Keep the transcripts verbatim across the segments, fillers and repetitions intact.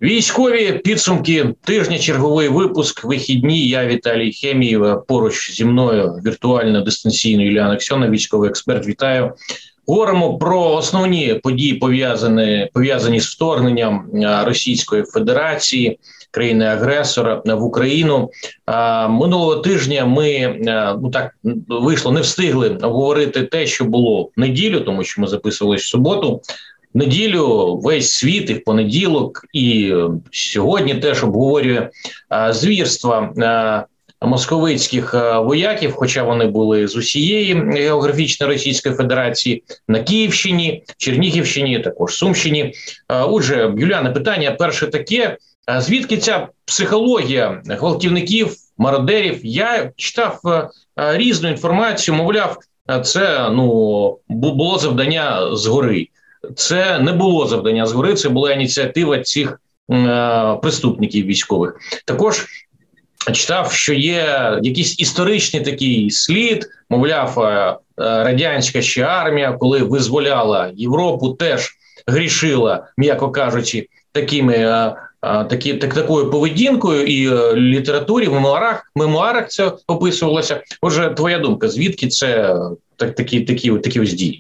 Військові підсумки тижня, черговий випуск, вихідні. Я Віталій Хемієв, поруч зі мною віртуально дистанційно Юліан Аксьонов, військовий експерт. Вітаю. Говоримо про основні події, пов'язані пов'язані з вторгненням Російської Федерації, країни-агресора в Україну. А, минулого тижня ми, ну так вийшло, не встигли обговорити те, що було в неділю, тому що ми записувалися в суботу. В неділю весь світ і в понеділок, і сьогодні теж обговорює а, звірства а, московицьких а, вояків, хоча вони були з усієї географічної Російської Федерації, на Київщині, Чернігівщині, також Сумщині. А, отже, Юліане, питання перше таке. А звідки ця психологія гвалтівників, мародерів? Я читав а, різну інформацію, мовляв, це ну було завдання згори. Це не було завдання згори, це була ініціатива цих е, преступників військових. Також читав, що є якийсь історичний такий слід, мовляв, е, радянська ще армія, коли визволяла Європу, теж грішила, м'яко кажучи, такими, е, е, такі, так, такою поведінкою, і в літературі, в мемуарах, мемуарах це описувалося. Отже, твоя думка, звідки це так, такі, такі, такі ось дії?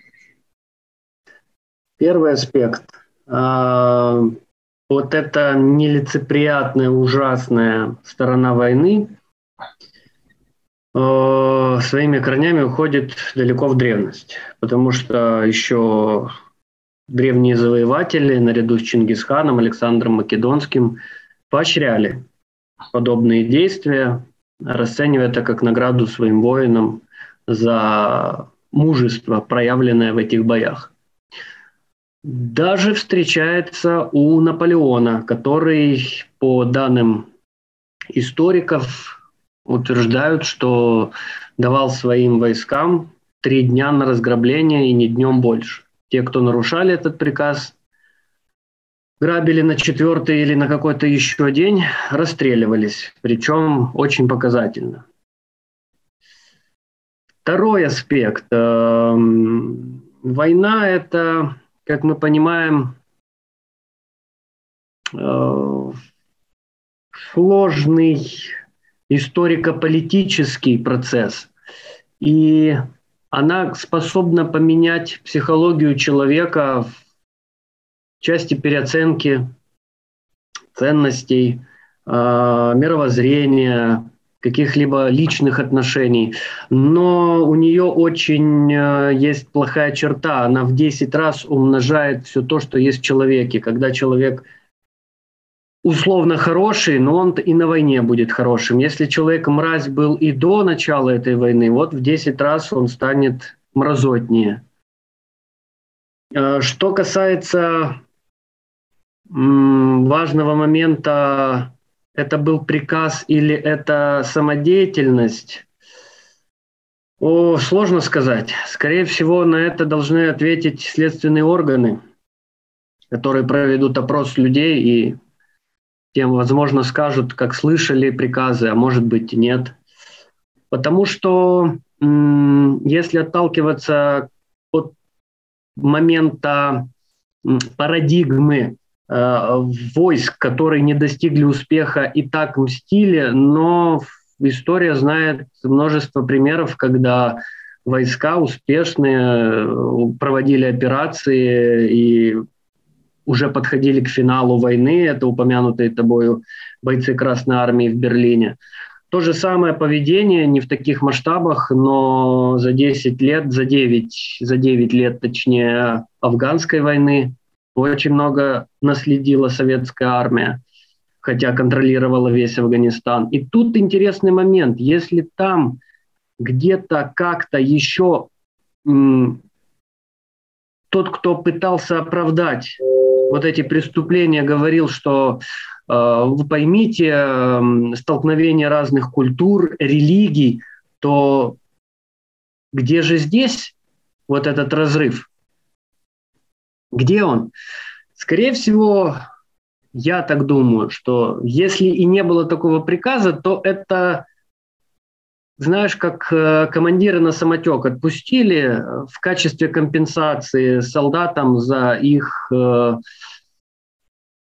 Первый аспект. А, вот эта нелицеприятная, ужасная сторона войны а, своими корнями уходит далеко в древность. Потому что еще древние завоеватели, наряду с Чингисханом, Александром Македонским, поощряли подобные действия, расценивая это как награду своим воинам за мужество, проявленное в этих боях. Даже встречается у Наполеона, который, по данным историков, утверждают, что давал своим войскам три дня на разграбление и ни днем больше. Те, кто нарушали этот приказ, грабили на четвертый или на какой-то еще день, расстреливались, причем очень показательно. Второй аспект. Война – это, как мы понимаем, сложный историко-политический процесс. И она способна поменять психологию человека в части переоценки ценностей, мировоззрения, каких-либо личных отношений. Но у нее очень э, есть плохая черта. Она в десять раз умножает все то, что есть в человеке. Когда человек условно хороший, но он и на войне будет хорошим. Если человек мразь был и до начала этой войны, вот в десять раз он станет мразотнее. Э, что касается м, важного момента, это был приказ или это самодеятельность? О, сложно сказать. Скорее всего, на это должны ответить следственные органы, которые проведут опрос людей и тем, возможно, скажут, как слышали приказы, а может быть и нет. Потому что м- если отталкиваться от момента м- парадигмы войск, которые не достигли успеха и так мстили, но история знает множество примеров, когда войска успешные проводили операции и уже подходили к финалу войны. Это упомянутые тобою бойцы Красной Армии в Берлине. То же самое поведение, не в таких масштабах, но за десять лет, за девять, за девять лет, точнее, афганской войны, очень много наследила советская армия, хотя контролировала весь Афганистан. И тут интересный момент. Если там где-то как-то еще м, тот, кто пытался оправдать вот эти преступления, говорил, что э, вы поймите, э, столкновение разных культур, религий, то где же здесь вот этот разрыв? Где он? Скорее всего, я так думаю, что если и не было такого приказа, то это, знаешь, как э, командиры на самотек отпустили в качестве компенсации солдатам за их э,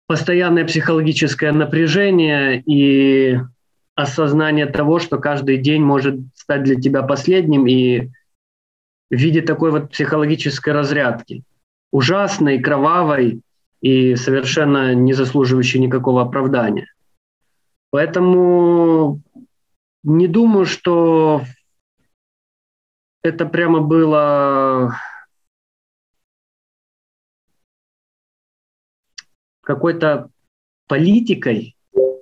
постоянное психологическое напряжение и осознание того, что каждый день может стать для тебя последним, и в виде такой вот психологической разрядки, ужасной, кровавой и совершенно не заслуживающей никакого оправдания. Поэтому не думаю, что это прямо было какой-то политикой,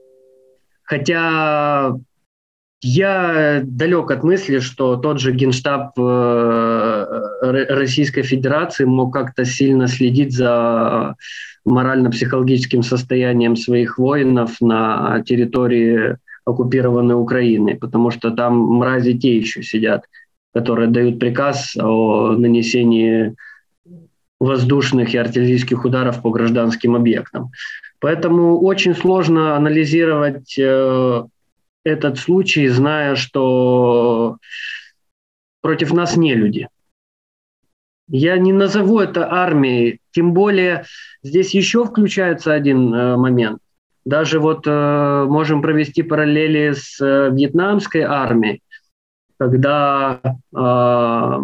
хотя я далек от мысли, что тот же Генштаб Российской Федерации мог как-то сильно следить за морально-психологическим состоянием своих воинов на территории оккупированной Украины, потому что там мрази те еще сидят, которые дают приказ о нанесении воздушных и артиллерийских ударов по гражданским объектам. Поэтому очень сложно анализировать э, этот случай, зная, что против нас не люди. Я не назову это армией, тем более здесь еще включается один э, момент. Даже вот э, можем провести параллели с э, вьетнамской армией, когда э,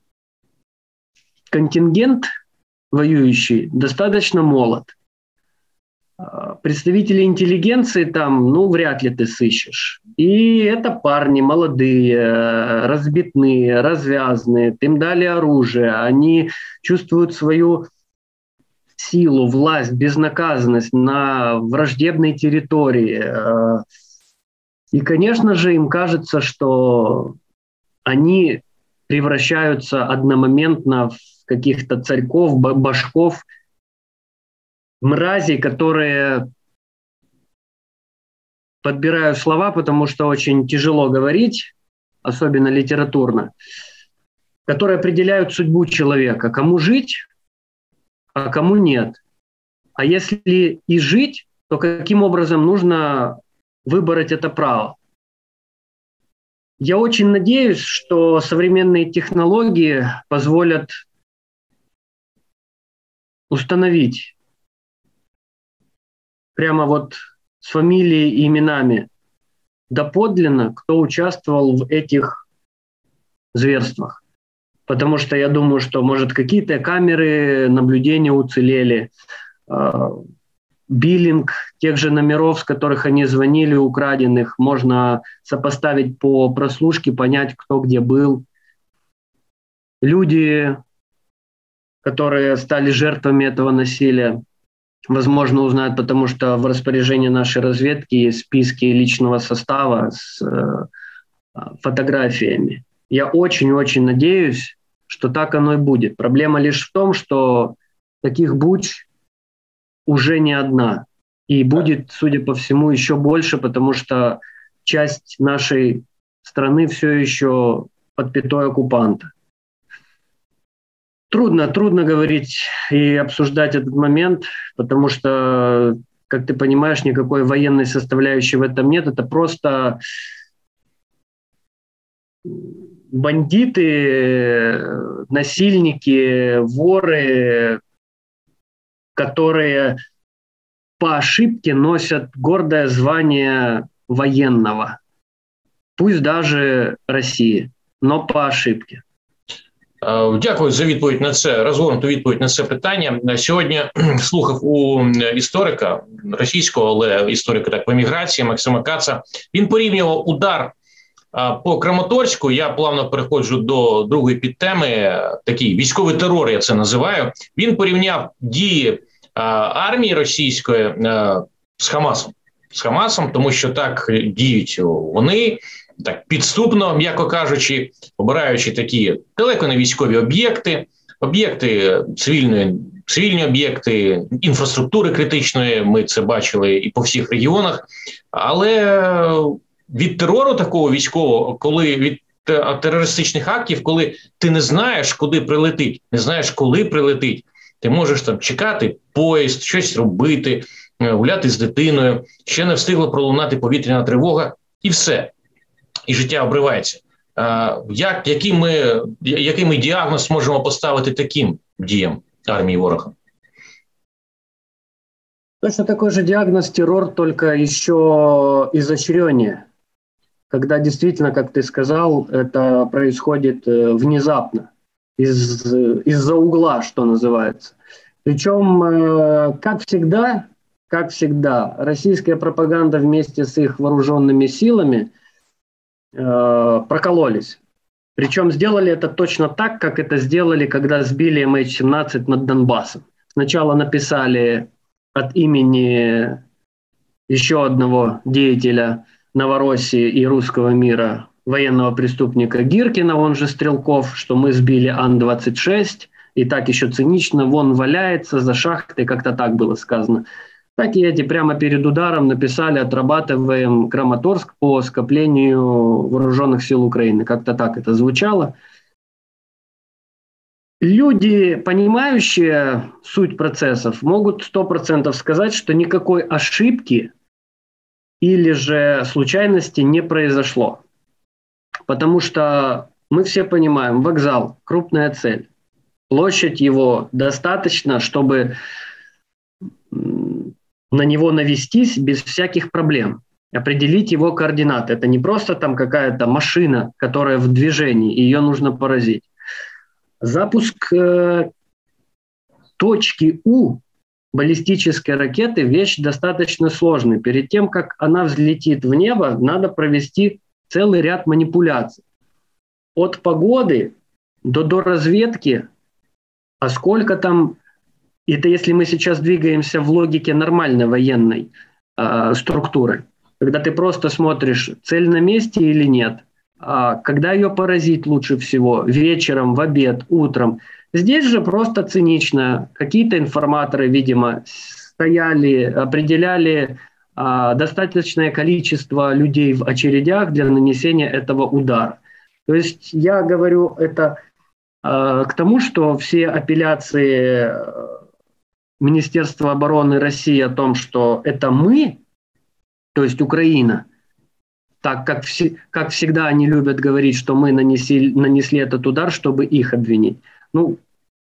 контингент воюющий достаточно молод. Представителей интеллигенции там, ну, вряд ли ты сыщешь. И это парни молодые, разбитные, развязные. Им дали оружие, они чувствуют свою силу, власть, безнаказанность на враждебной территории. И, конечно же, им кажется, что они превращаются одномоментно в каких-то царьков, башков, мразей, которые, подбираю слова, потому что очень тяжело говорить, особенно литературно, которые определяют судьбу человека, кому жить, а кому нет. А если и жить, то каким образом нужно выбрать это право? Я очень надеюсь, что современные технологии позволят установить прямо вот с фамилией и именами доподлинно, кто участвовал в этих зверствах. Потому что я думаю, что, может, какие-то камеры наблюдения уцелели, биллинг тех же номеров, с которых они звонили, украденных, можно сопоставить по прослушке, понять, кто где был. Люди, которые стали жертвами этого насилия, возможно, узнают, потому что в распоряжении нашей разведки есть списки личного состава с э, фотографиями. Я очень-очень надеюсь, что так оно и будет. Проблема лишь в том, что таких буч уже не одна. И будет, судя по всему, еще больше, потому что часть нашей страны все еще под пятой оккупанта. Трудно, трудно говорить и обсуждать этот момент, потому что, как ты понимаешь, никакой военной составляющей в этом нет. Это просто бандиты, насильники, воры, которые по ошибке носят гордое звание военного. Пусть даже России, но по ошибке. Дякую за відповідь на це, розгорнуту відповідь на це питання. Сьогодні слухав у історика російського, але історика так по міграції Максима Каца. Він порівнював удар по Краматорську. Я плавно переходжу до другої підтеми, такий військовий терор, я це називаю. Він порівняв дії армії російської з Хамасом. З Хамасом, тому що так діють вони, так підступно, м'яко кажучи, обираючи такі далеко не військові об'єкти, об'єкти цивільної, цивільні об'єкти, інфраструктури критичної, ми це бачили і по всіх регіонах, але від терору такого військового, коли від терористичних актів, коли ти не знаєш, куди прилетить, не знаєш, коли прилетить, ти можеш там чекати поїзд, щось робити, гуляти з дитиною, ще не встигла пролунати повітряна тривога, і все. І життя обривається. Як, який, ми, який ми діагноз можемо поставити таким діям армії ворога? Точно такой же диагноз террор, только еще изощреннее. Когда действительно, как ты сказал, это происходит внезапно, из, из-за угла, что называется. Причем, как всегда, как всегда, российская пропаганда вместе с их вооруженными силами э, прокололись. Причем сделали это точно так, как это сделали, когда сбили эм эйч семнадцать над Донбассом. Сначала написали от имени еще одного деятеля Новороссии и русского мира, военного преступника Гиркина, он же Стрелков, что мы сбили Ан двадцать шесть, и так еще цинично, вон валяется за шахтой, как-то так было сказано. Так и эти прямо перед ударом написали: отрабатываем Краматорск по скоплению вооруженных сил Украины. Как-то так это звучало. Люди, понимающие суть процессов, могут сто процентов сказать, что никакой ошибки или же случайности не произошло. Потому что мы все понимаем, вокзал – крупная цель. Площадь его достаточно, чтобы на него навестись без всяких проблем. Определить его координаты. Это не просто там какая-то машина, которая в движении, и ее нужно поразить. Запуск э, точки У баллистической ракеты – вещь достаточно сложная. Перед тем, как она взлетит в небо, надо провести целый ряд манипуляций. От погоды до, до разведки, а сколько там, это если мы сейчас двигаемся в логике нормальной военной э, структуры, когда ты просто смотришь, цель на месте или нет, а когда ее поразить лучше всего, вечером, в обед, утром. Здесь же просто цинично. Какие-то информаторы, видимо, стояли, определяли а, достаточное количество людей в очередях для нанесения этого удара. То есть я говорю это а, к тому, что все апелляции Министерства обороны России о том, что это мы, то есть Украина, так как, вс- как всегда они любят говорить, что мы нанесли, нанесли этот удар, чтобы их обвинить. Ну,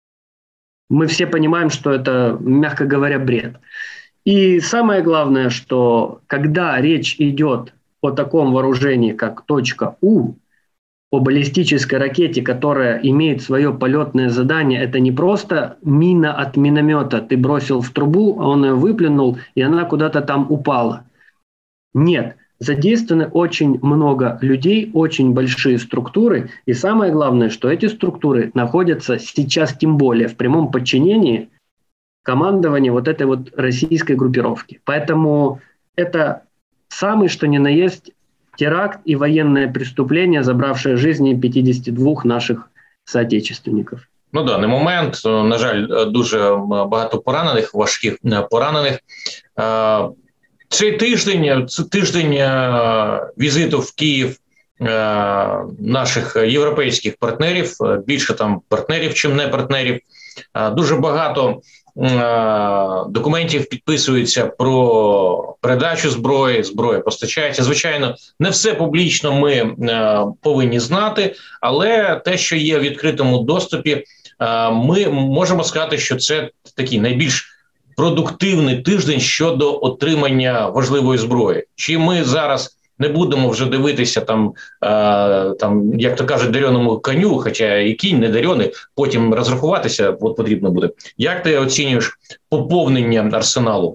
мы все понимаем, что это, мягко говоря, бред. И самое главное, что когда речь идет о таком вооружении, как точка У, о баллистической ракете, которая имеет свое полетное задание, это не просто мина от миномета. Ты бросил в трубу, а он ее выплюнул, и она куда-то там упала. Нет. Задействованы очень много людей, очень большие структуры. И самое главное, что эти структуры находятся сейчас тем более в прямом подчинении командования вот этой вот российской группировки. Поэтому это самый что ни на есть теракт и военное преступление, забравшее жизни п'ятдесят два наших соотечественників. Ну, даний момент, на жаль, дуже багато поранених, важких поранених. Цей тиждень, це тиждень візиту в Київ наших європейських партнерів, більше там партнерів, чим не партнерів. Дуже багато документів підписується про передачу зброї, зброя постачається. Звичайно, не все публічно ми повинні знати, але те, що є в відкритому доступі, ми можемо сказати, що це такий найбільш продуктивний тиждень щодо отримання важливої зброї. Чи ми зараз не будемо вже дивитися там, е, там як то кажуть, дареному коню, хоча і кінь не дарений, потім розрахуватися от потрібно буде. Як ти оцінюєш поповнення арсеналу?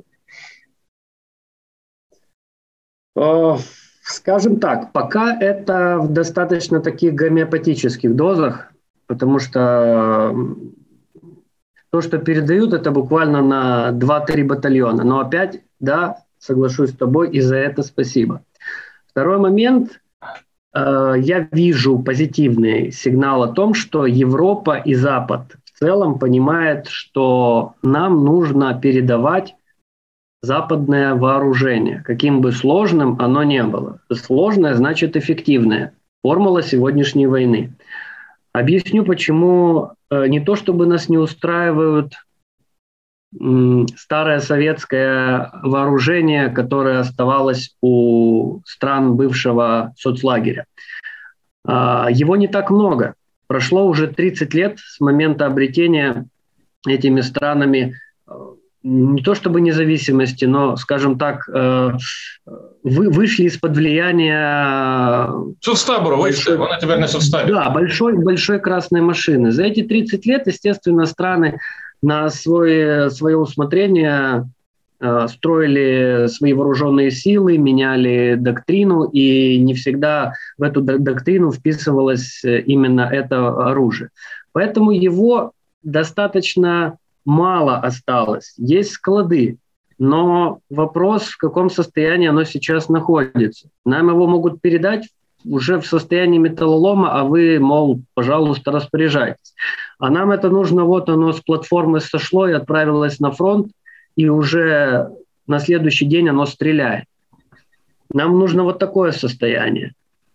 О, скажем так, пока это в достаточно таких гомеопатических дозах, потому что то, что передают, это буквально на два-три батальона. Но опять, да, соглашусь с тобой, и за это спасибо. Второй момент. Э, я вижу позитивный сигнал о том, что Европа и Запад в целом понимают, что нам нужно передавать западное вооружение, каким бы сложным оно ни было. Сложное значит эффективное. Формула сегодняшней войны. Объясню, почему э, не то, чтобы нас не устраивают м, старое советское вооружение, которое оставалось у стран бывшего соцлагеря. А, его не так много. Прошло уже тридцать лет с момента обретения этими странами не то чтобы независимости, но, скажем так, вы вышли из-под влияния... Соцтабора вышли, вона теперь не соцтабе. Да, большой, большой красной машины. За эти тридцать лет, естественно, страны на свое, свое усмотрение строили свои вооруженные силы, меняли доктрину, и не всегда в эту доктрину вписывалось именно это оружие. Поэтому его достаточно мало осталось. Есть склады, но вопрос, в каком состоянии оно сейчас находится. Нам его могут передать уже в состоянии металлолома, а вы, мол, пожалуйста, распоряжайтесь. А нам это нужно, вот оно с платформы сошло и отправилось на фронт, и уже на следующий день оно стреляет. Нам нужно вот такое состояние.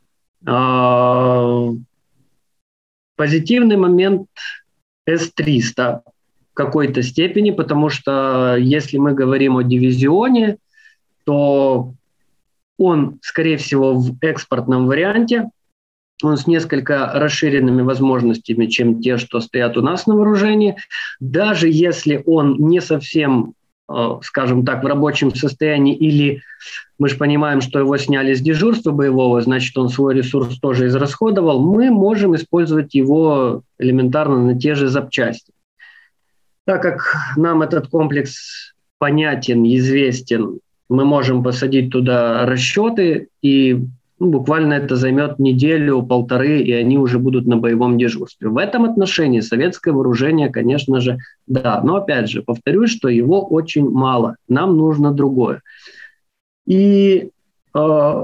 Позитивный момент эс триста в какой-то степени, потому что если мы говорим о дивизионе, то он, скорее всего, в экспортном варианте, он с несколько расширенными возможностями, чем те, что стоят у нас на вооружении. Даже если он не совсем, скажем так, в рабочем состоянии, или мы же понимаем, что его сняли с дежурства боевого, значит, он свой ресурс тоже израсходовал, мы можем использовать его элементарно на те же запчасти. Так как нам этот комплекс понятен, известен, мы можем посадить туда расчеты, и ну, буквально это займет неделю, полторы, и они уже будут на боевом дежурстве. В этом отношении советское вооружение, конечно же, да. Но опять же, повторюсь, что его очень мало. Нам нужно другое. И э,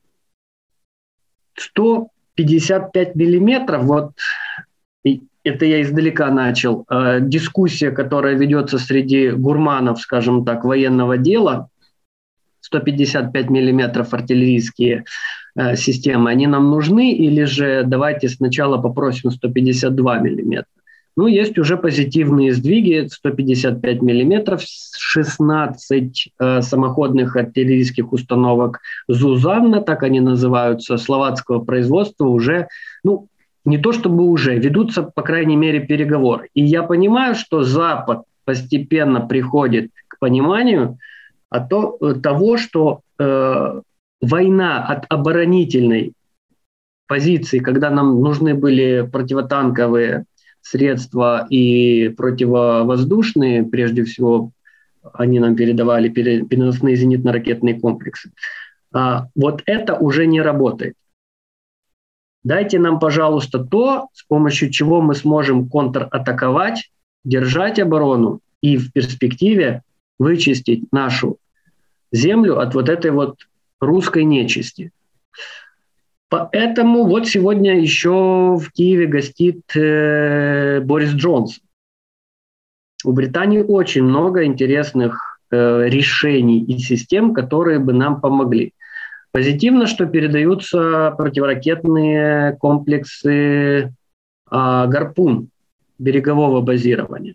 сто пятьдесят пять миллиметров, вот это я издалека начал, э, дискуссия, которая ведется среди гурманов, скажем так, военного дела, сто пятьдесят пять миллиметров артиллерийские э, системы, они нам нужны, или же давайте сначала попросим сто пятьдесят два миллиметра. Ну, есть уже позитивные сдвиги, сто пятьдесят пять миллиметров, шестнадцать э, самоходных артиллерийских установок «Зузанна», так они называются, словацкого производства, уже, ну, не то чтобы уже, ведутся, по крайней мере, переговоры. И я понимаю, что Запад постепенно приходит к пониманию а то, того, что э, война от оборонительной позиции, когда нам нужны были противотанковые средства и противовоздушные, прежде всего, они нам передавали переносные зенитно-ракетные комплексы, а, вот это уже не работает. Дайте нам, пожалуйста, то, с помощью чего мы сможем контратаковать, держать оборону и в перспективе вычистить нашу землю от вот этой вот русской нечисти. Поэтому вот сегодня еще в Киеве гостит э, Борис Джонсон. У Британии очень много интересных э, решений и систем, которые бы нам помогли. Позитивно, что передаются противоракетные комплексы э, «Гарпун» берегового базирования.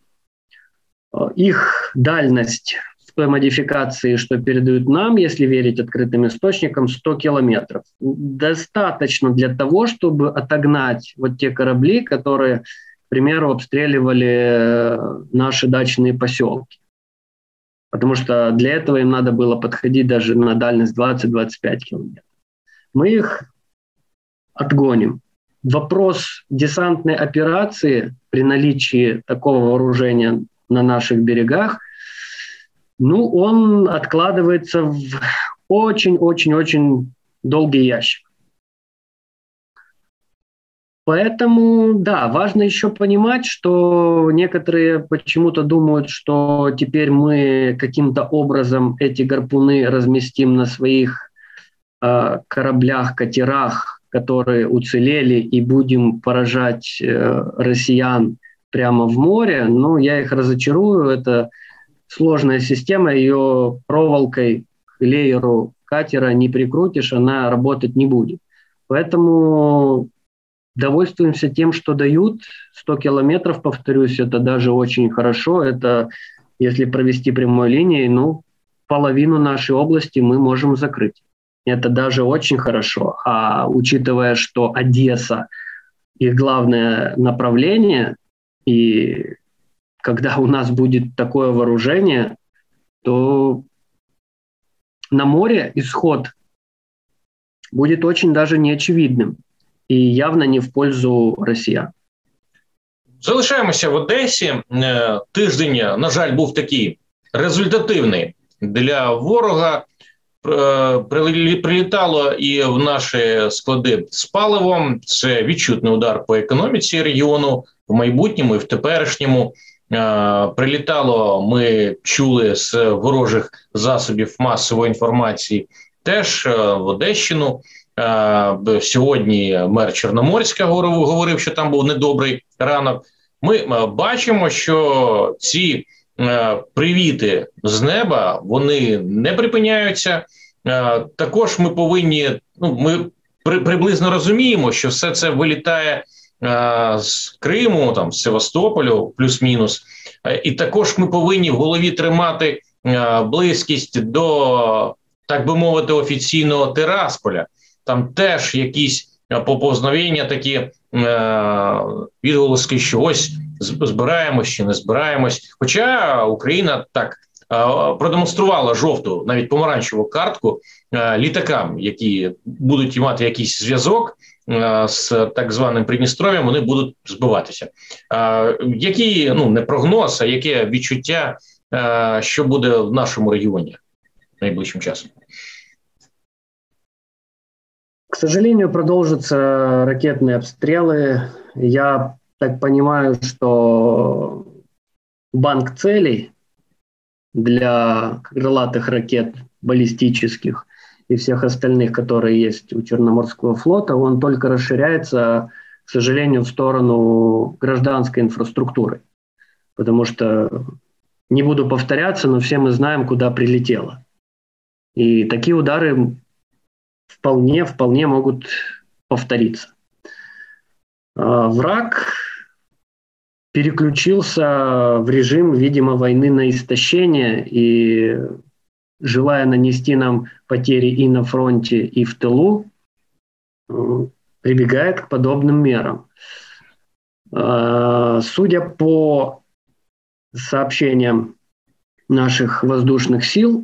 Их дальность в той модификации, что передают нам, если верить открытым источникам, сто километров. Достаточно для того, чтобы отогнать вот те корабли, которые, к примеру, обстреливали наши дачные поселки. Потому что для этого им надо было подходить даже на дальность двадцать-двадцать пять километров. Мы их отгоним. Вопрос десантной операции при наличии такого вооружения на наших берегах, ну, он откладывается в очень-очень-очень долгий ящик. Поэтому, да, важно еще понимать, что некоторые почему-то думают, что теперь мы каким-то образом эти гарпуны разместим на своих э, кораблях, катерах, которые уцелели, и будем поражать э, россиян прямо в море. Но я их разочарую. Это сложная система, ее проволокой к лееру катера не прикрутишь, она работать не будет. Поэтому довольствуемся тем, что дают. сто километров, повторюсь, это даже очень хорошо. Это, если провести прямой линией, ну, половину нашей области мы можем закрыть. Это даже очень хорошо. А учитывая, что Одесса их главное направление, и когда у нас будет такое вооружение, то на море исход будет очень даже неочевидним і явно не в пользу росіян. Залишаємося в Одесі. Тиждень, на жаль, був такий результативний для ворога. Прилітало і в наші склади з паливом. Це відчутний удар по економіці регіону в майбутньому і в теперішньому. Прилітало, ми чули з ворожих засобів масової інформації, теж в Одещину. Сьогодні мер Чорноморська говорив, що там був недобрий ранок. Ми бачимо, що ці привіти з неба, вони не припиняються. Також ми повинні, ну, ми при, приблизно розуміємо, що все це вилітає з Криму, там, з Севастополю, плюс-мінус. І також ми повинні в голові тримати близькість до, так би мовити, офіційного Тирасполя. Там теж якісь поповзновення такі відголоски, що ось збираємось чи не збираємось. Хоча Україна так продемонструвала жовту, навіть помаранчеву картку літакам, які будуть мати якийсь зв'язок з так званим Придністров'ям, вони будуть збиватися. Який, ну, не прогноз, а яке відчуття, що буде в нашому регіоні найближчим часом? К сожалению, продолжатся ракетные обстрелы. Я так понимаю, что банк целей для крылатых ракет баллистических и всех остальных, которые есть у Черноморского флота, он только расширяется, к сожалению, в сторону гражданской инфраструктуры. Потому что, не буду повторяться, но все мы знаем, куда прилетело. И такие удары вполне, вполне могут повториться. Враг переключился в режим, видимо, войны на истощение и, желая нанести нам потери и на фронте, и в тылу, прибегает к подобным мерам. Судя по сообщениям наших воздушных сил,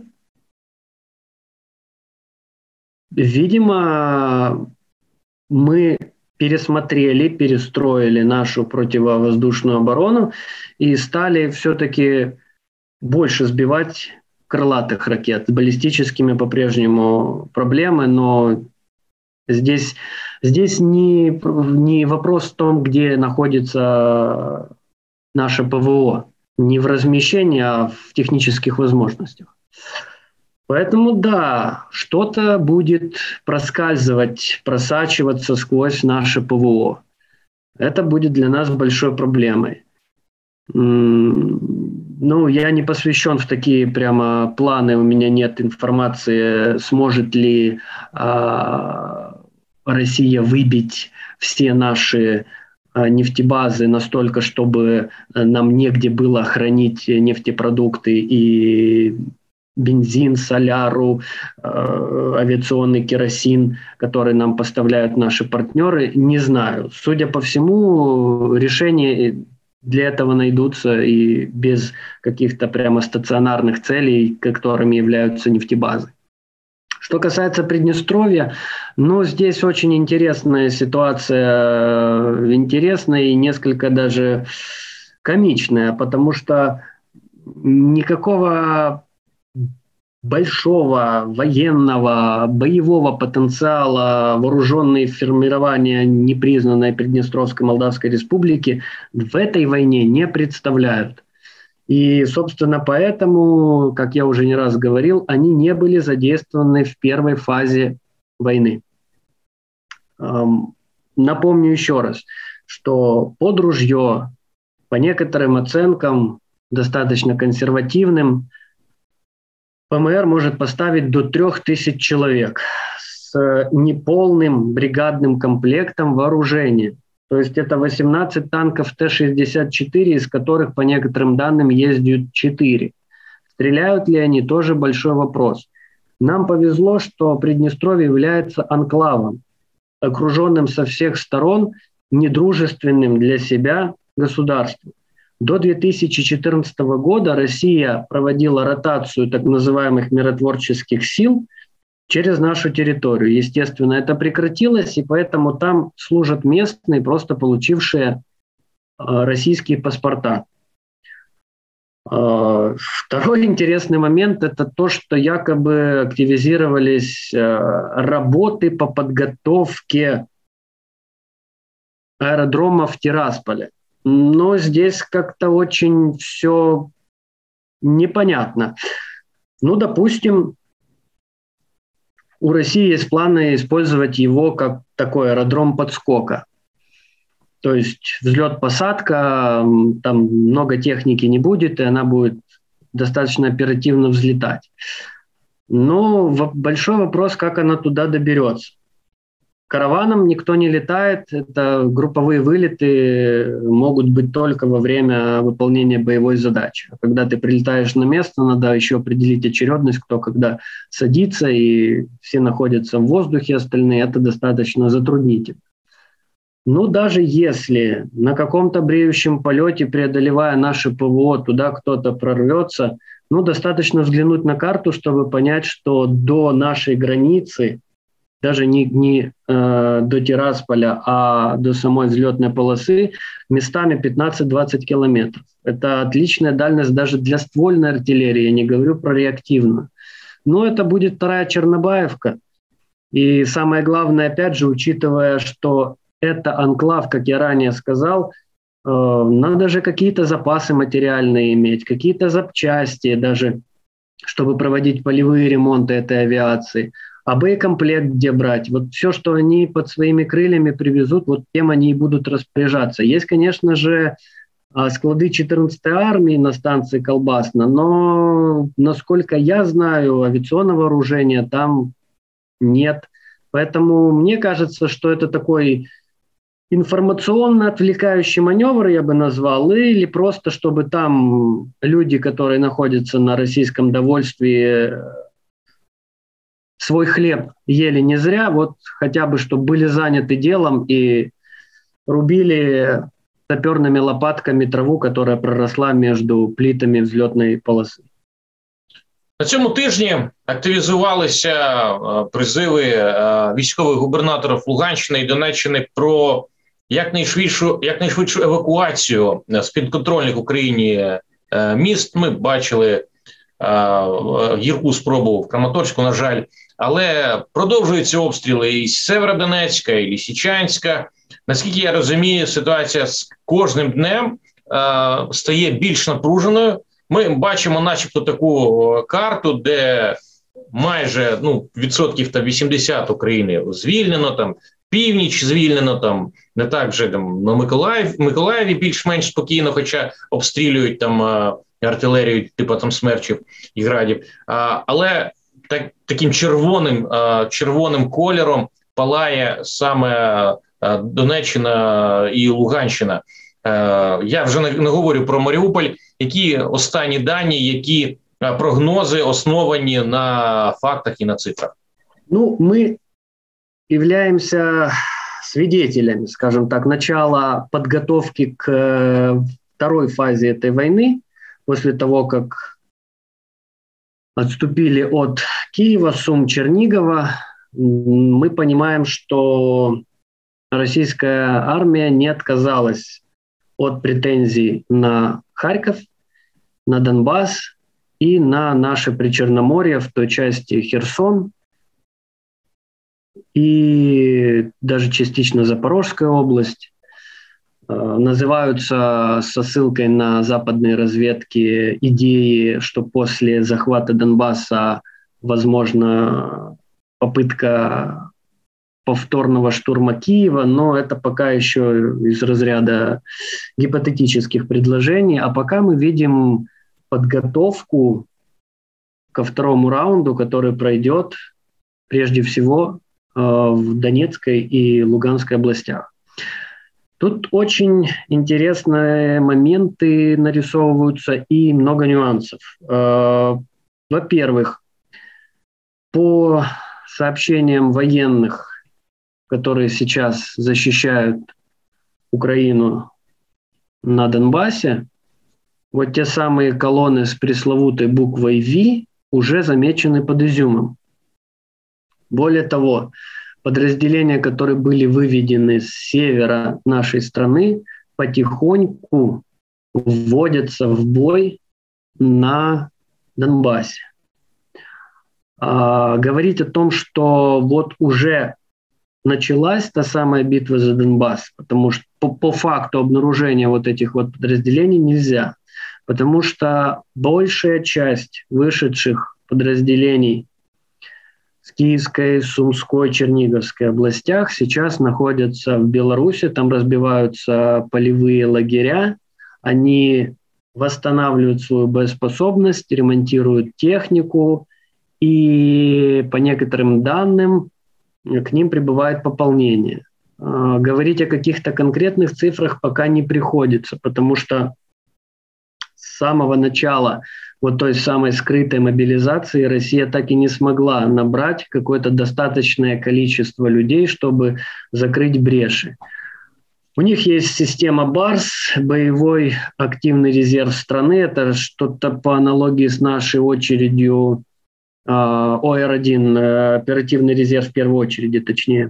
видимо, мы пересмотрели, перестроили нашу противовоздушную оборону и стали все-таки больше сбивать крылатых ракет. С баллистическими по-прежнему проблемы, но здесь, здесь не, не вопрос в том, где находится наше ПВО, не в размещении, а в технических возможностях. Поэтому да, что-то будет проскальзывать, просачиваться сквозь наше ПВО. Это будет для нас большой проблемой. Ну, я не посвящен в такие прямо планы, у меня нет информации, сможет ли а, Россия выбить все наши а, нефтебазы настолько, чтобы нам негде было хранить нефтепродукты и бензин, соляру, э, авиационный керосин, который нам поставляют наши партнеры, не знаю. Судя по всему, решения для этого найдутся и без каких-то прямо стационарных целей, которыми являются нефтебазы. Что касается Приднестровья, ну, здесь очень интересная ситуация, интересная и несколько даже комичная, потому что никакого большого военного, боевого потенциала вооруженные формирования непризнанной Приднестровской Молдавской Республики в этой войне не представляют. И, собственно, поэтому, как я уже не раз говорил, они не были задействованы в первой фазе войны. Эм, напомню еще раз, что под ружье, по некоторым оценкам, достаточно консервативным, ПМР может поставить до трех тысяч человек с неполным бригадным комплектом вооружения. То есть это восемнадцать танков Т шестьдесят четыре, из которых, по некоторым данным, ездят четыре. Стреляют ли они, тоже большой вопрос. Нам повезло, что Приднестровье является анклавом, окруженным со всех сторон недружественным для себя государством. До две тысячи четырнадцатого года Россия проводила ротацию так называемых миротворческих сил через нашу территорию. Естественно, это прекратилось, и поэтому там служат местные, просто получившие российские паспорта. Второй интересный момент – это то, что якобы активизировались работы по подготовке аэродрома в Тирасполе. Но здесь как-то очень все непонятно. Ну, допустим, у России есть планы использовать его как такой аэродром подскока. То есть взлет-посадка, там много техники не будет, и она будет достаточно оперативно взлетать. Но большой вопрос, как она туда доберется. Караваном никто не летает, это групповые вылеты могут быть только во время выполнения боевой задачи. Когда ты прилетаешь на место, надо еще определить очередность, кто когда садится, и все находятся в воздухе, остальные, это достаточно затруднительно. Но даже если на каком-то бреющем полете, преодолевая наше ПВО, туда кто-то прорвется, ну, достаточно взглянуть на карту, чтобы понять, что до нашей границы, даже не, не э, до Тирасполя, а до самой взлетной полосы, местами пятнадцать-двадцать километров. Это отличная дальность даже для ствольной артиллерии, я не говорю про реактивную. Но это будет вторая Чернобаевка. И самое главное, опять же, учитывая, что это анклав, как я ранее сказал, э, надо же какие-то запасы материальные иметь, какие-то запчасти даже, чтобы проводить полевые ремонты этой авиации. А боекомплект где брать? Вот все, что они под своими крыльями привезут, вот тем они и будут распоряжаться. Есть, конечно же, склады четырнадцатой армии на станции Колбасно, но, насколько я знаю, авиационного вооружения там нет. Поэтому мне кажется, что это такой информационно отвлекающий маневр, я бы назвал, или просто чтобы там люди, которые находятся на российском довольстве, свой хлеб ели не зря, вот хотя бы, чтобы были заняты делом и рубили саперными лопатками траву, которая проросла между плитами взлетної полоси. На цьому тижні активізувалися призиви військових губернаторів Луганщини і Донеччини про якнайшвидшу, якнайшвидшу евакуацію з підконтрольних Україні міст. Ми бачили гірку спробу в Краматорську, на жаль, але продовжуються обстріли і з Северодонецька, і Лисичанська. Наскільки я розумію, ситуація з кожним днем е, стає більш напруженою. Ми бачимо начебто таку карту, де майже ну, відсотків та вісімдесят України звільнено, там північ звільнено, там не так вже там, на Миколаїв, Миколаєві більш-менш спокійно, хоча обстрілюють там е, артилерію типу там смерчів і градів. А, але так, таким червоним, а, червоним кольором палає саме а, Донеччина і Луганщина. А, я вже не, не говорю про Маріуполь. Які останні дані, які а, прогнози основані на фактах і на цифрах? Ну, мы являемся свидетелями, скажем так, начала подготовки к второй фазе этой войны, после того, как отступили от Киева, Сум, Чернигова, мы понимаем, что российская армия не отказалась от претензий на Харьков, на Донбасс и на наше Причерноморье, в той части Херсон, и даже частично Запорожская область. Называются со ссылкой на западные разведки идеи, что после захвата Донбасса возможно попытка повторного штурма Киева, но это пока еще из разряда гипотетических предложений. А пока мы видим подготовку ко второму раунду, который пройдет прежде всего в Донецкой и Луганской областях. Тут очень интересные моменты нарисовываются и много нюансов. Во-первых, по сообщениям военных, которые сейчас защищают Украину на Донбассе, вот те самые колонны с пресловутой буквой V уже замечены под Изюмом. Более того, подразделения, которые были выведены с севера нашей страны, потихоньку вводятся в бой на Донбассе. А, говорить о том, что вот уже началась та самая битва за Донбасс, потому что по, по факту обнаружения вот этих вот подразделений нельзя, потому что большая часть вышедших подразделений с Киевской, Сумской, Черниговской областях сейчас находятся в Беларуси, там разбиваются полевые лагеря, они восстанавливают свою боеспособность, ремонтируют технику, и по некоторым данным к ним прибывает пополнение. Говорить о каких-то конкретных цифрах пока не приходится, потому что с самого начала вот той самой скрытой мобилизации Россия так и не смогла набрать какое-то достаточное количество людей, чтобы закрыть бреши. У них есть система БАРС, боевой активный резерв страны. Это что-то по аналогии с нашей очередью О Р один, оперативный резерв в первой очереди, точнее.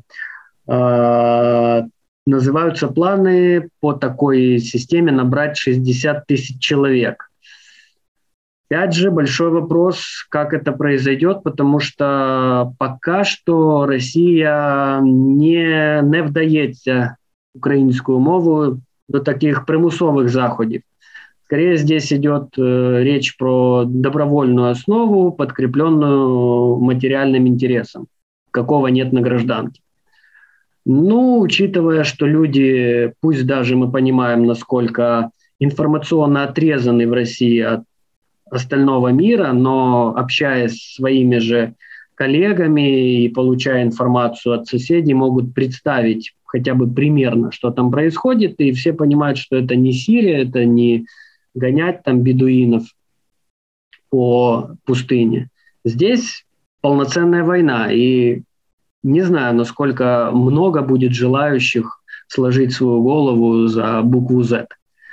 Называются планы по такой системе набрать шестьдесят тысяч человек. Опять же, большой вопрос, как это произойдет, потому что пока что Россия не, не вдається українською мовою до таких примусовых заходів. Скорее здесь идет э, речь про добровольную основу, подкрепленную материальным интересом, какого нет на гражданке. Ну, учитывая, что люди, пусть даже мы понимаем, насколько информационно отрезаны в России от остального мира, но общаясь с своими же коллегами и получая информацию от соседей, могут представить хотя бы примерно, что там происходит, и все понимают, что это не Сирия, это не гонять там бедуинов по пустыне. Здесь полноценная война, и не знаю, насколько много будет желающих сложить свою голову за букву Z.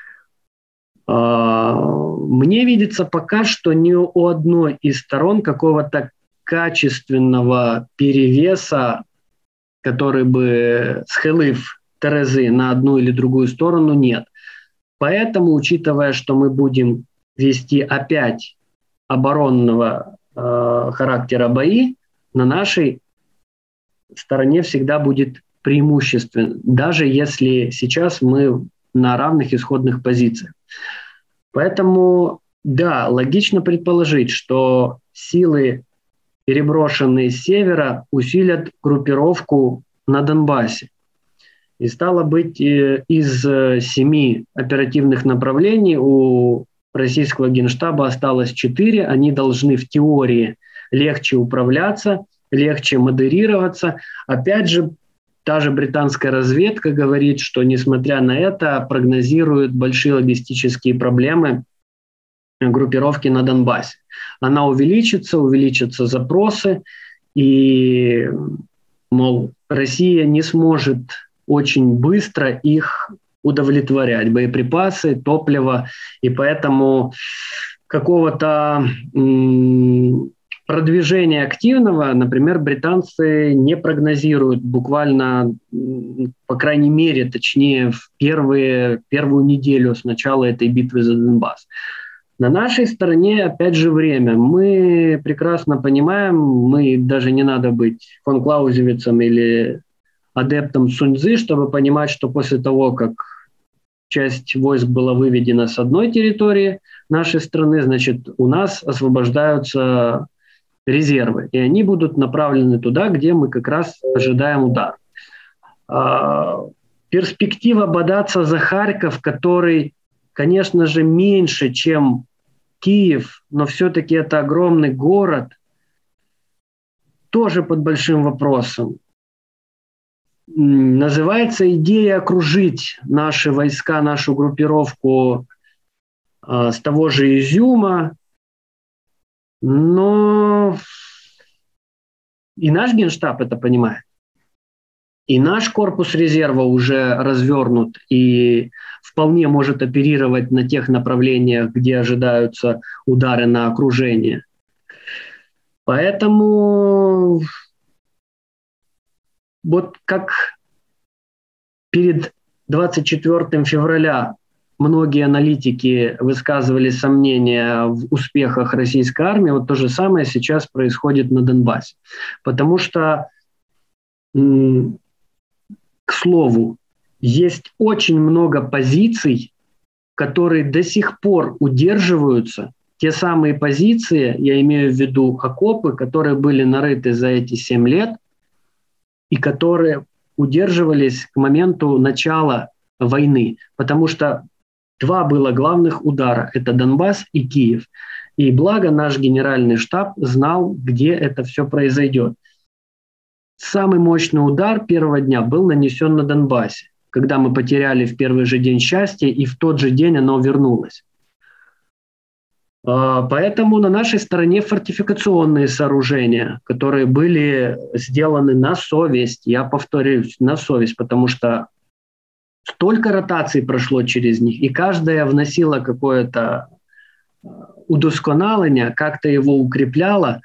Мне видится пока что ни у одной из сторон какого-то качественного перевеса, который бы схилив терези на одну или другую сторону, нет. Поэтому, учитывая, что мы будем вести опять оборонного э, характера бои, на нашей стороне всегда будет преимущество, даже если сейчас мы на равных исходных позициях. Поэтому, да, логично предположить, что силы, переброшенные с севера, усилят группировку на Донбассе. И стало быть, из семи оперативных направлений у российского Генштаба осталось четыре. Они должны в теории легче управляться, легче модерироваться. Опять же, та же британская разведка говорит, что, несмотря на это, прогнозирует большие логистические проблемы группировки на Донбассе. Она увеличится, увеличатся запросы, и, мол, Россия не сможет очень быстро их удовлетворять, боеприпасы, топливо, и поэтому какого-то м- продвижения активного, например, британцы не прогнозируют буквально, по крайней мере, точнее, в первые, первую неделю с начала этой битвы за Донбасс. На нашей стороне, опять же, время. Мы прекрасно понимаем, мы даже не надо быть фон Клаузевицем или адептом Сунь-Цзы, чтобы понимать, что после того, как часть войск была выведена с одной территории нашей страны, значит, у нас освобождаются резервы, и они будут направлены туда, где мы как раз ожидаем удар. Перспектива бодаться за Харьков, который, конечно же, меньше, чем Киев, но все-таки это огромный город, тоже под большим вопросом. Называется идея окружить наши войска, нашу группировку э, с того же Изюма, но и наш Генштаб это понимает. и наш корпус резерва уже развернут и вполне может оперировать на тех направлениях, где ожидаются удары на окружение. Поэтому вот как перед двадцать четвёртым февраля многие аналитики высказывали сомнения в успехах российской армии, вот то же самое сейчас происходит на Донбассе. Потому что, к слову, есть очень много позиций, которые до сих пор удерживаются. Те самые позиции, я имею в виду окопы, которые были нарыты за эти семь лет и которые удерживались к моменту начала войны. Потому что два было главных удара – это Донбасс и Киев. И благо наш генеральный штаб знал, где это все произойдет. Самый мощный удар первого дня был нанесен на Донбассе, когда мы потеряли в первый же день счастье, и в тот же день оно вернулось. Поэтому на нашей стороне фортификационные сооружения, которые были сделаны на совесть, я повторюсь, на совесть, потому что столько ротаций прошло через них, и каждая вносила какое-то удосконаление, как-то его укрепляла.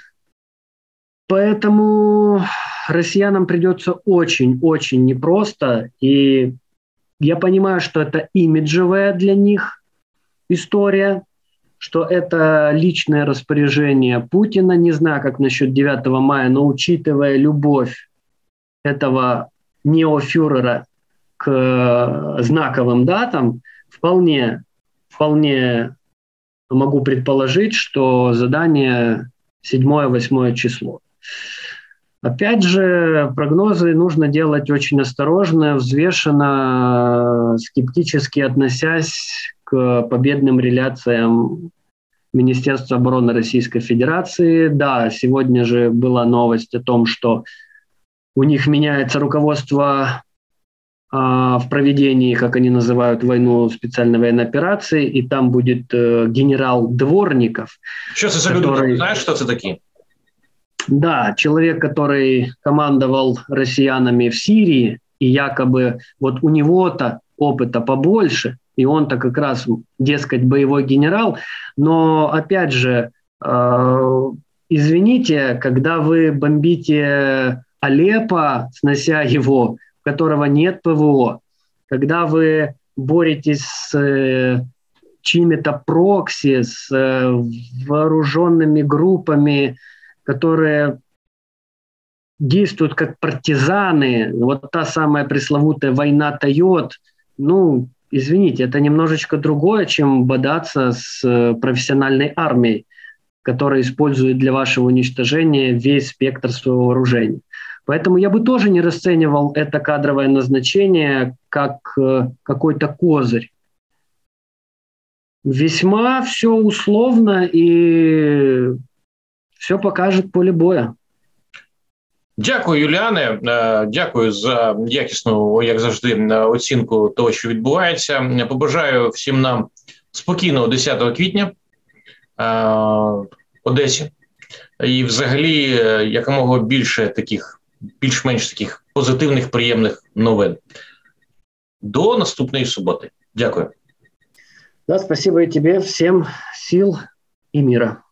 Поэтому россиянам придется очень-очень непросто, и я понимаю, что это имиджевая для них история, что это личное распоряжение Путина. Не знаю, как насчет девятого мая, но учитывая любовь этого неофюрера к знаковым датам, вполне, вполне могу предположить, что задание седьмое-восьмое число. Опять же, прогнозы нужно делать очень осторожно, взвешенно, скептически относясь к победным реляциям Министерства обороны Российской Федерации. Да, сегодня же была новость о том, что у них меняется руководство а, в проведении, как они называют, войну специальной военной операции, и там будет э, генерал Дворников. Что это за люди? Знаешь, что это такие? Да, человек, который командовал россиянами в Сирии, и якобы вот у него-то опыта побольше, и он-то как раз, дескать, боевой генерал. Но, опять же, э, извините, когда вы бомбите Алеппо, снося его, у которого нет ПВО, когда вы боретесь с э, чьими-то прокси, с э, вооруженными группами, которые действуют как партизаны, вот та самая пресловутая война Тойот, ну, извините, это немножечко другое, чем бодаться с профессиональной армией, которая использует для вашего уничтожения весь спектр своего вооружения. Поэтому я бы тоже не расценивал это кадровое назначение как какой-то козырь. Весьма все условно, и все покажет поле боя. Дякую, Юліане. Дякую за якісну, як завжди, оцінку того, що відбувається. Побажаю всім нам спокійного десятого квітня в Одесі. І взагалі якомога більше таких, більш-менш таких позитивних, приємних новин. До наступної суботи. Дякую. Да, спасибо и тебе. Всем сил и мира.